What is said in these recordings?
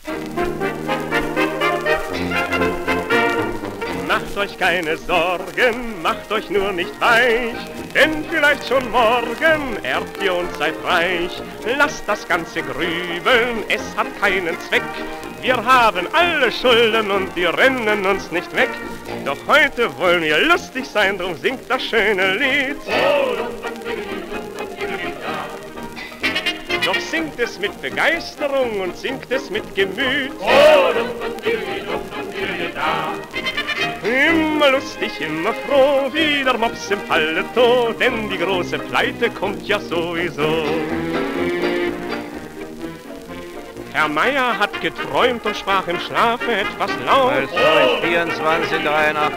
Macht euch keine Sorgen, macht euch nur nicht weich, denn vielleicht schon morgen erbt ihr und seid reich. Lasst das Ganze grübeln, es hat keinen Zweck. Wir haben alle Schulden und die rennen uns nicht weg. Doch heute wollen wir lustig sein, drum singt das schöne Lied. Doch singt es mit Begeisterung und singt es mit Gemüt. Immer lustig, immer froh, wie der Mops im Paletot, denn die große Pleite kommt ja sowieso. Herr Meier hat geträumt und sprach im Schlafe etwas laut. 2483.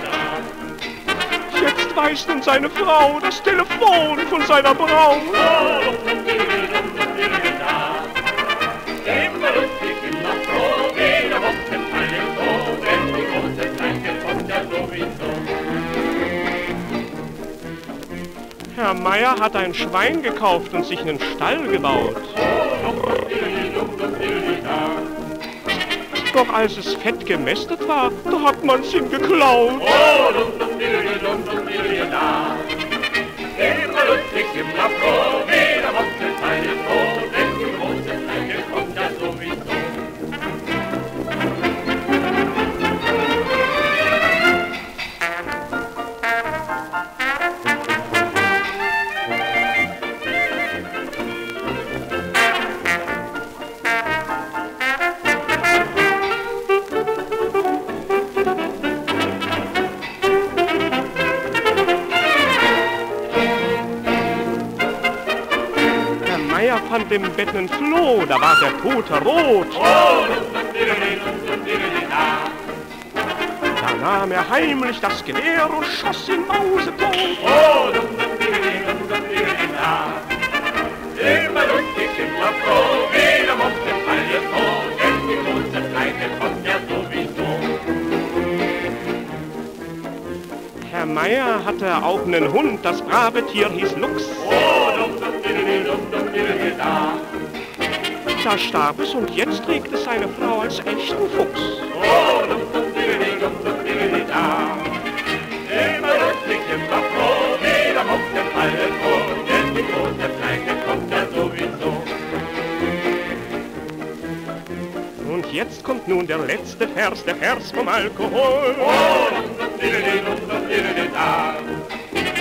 Jetzt weiß nun seine Frau das Telefon von seiner Braut. Immer lustig, immer froh, wie der Mops im Paletot, denn die große Pleite kommt ja sowieso. Herr Meier hat ein Schwein gekauft und sich einen Stall gebaut. Doch als es fett gemästet war, da hat man's ihm geklaut. Immer lustig, immer froh, wie der Mops im Paletot, denn die große Pleite kommt ja sowieso. Meier fand im Bett nen Floh, da war der Puter rot. Da nahm er heimlich das Gewehr und schoss ihn mausetot. Immer lustig, immer froh, wie der Mops im Paletot, denn die große Pleite kommt ja sowieso. Herr Meier hatte auch nen Hund, das brave Tier hieß Lux. Da starb es und jetzt trägt es seine Frau als echten Fuchs. Immer lustig, immer froh, wie der Mops im Paletot, denn die große Pleite kommt ja sowieso. Und jetzt kommt nun der letzte Vers, der Vers vom Alkohol.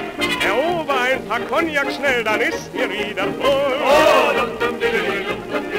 Erober ein paar Cognac schnell, dann ist mir wieder voll.